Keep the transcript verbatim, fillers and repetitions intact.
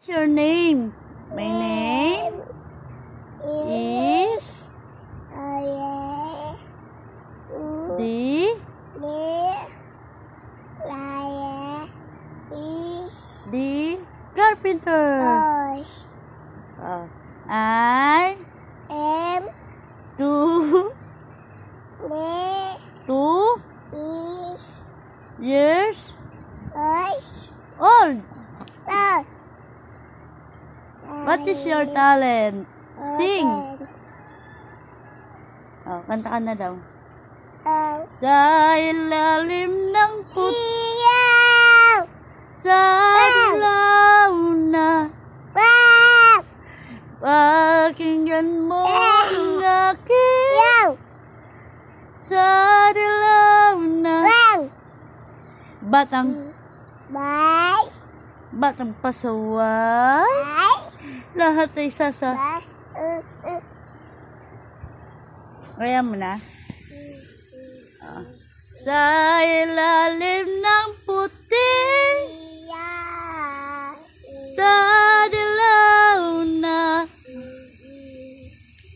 What's your name? My name is the the carpenter. Uh, I am two two years old. What is your talent? Sing. Oh, kanta ka na daw. Sa ilalim ng puso, sa dilaw na, pakinggan mo ang aking, sa dilaw na, batang, batang pasaway, lahat ay sasa. Kaya mo na. Uh, sa ilalim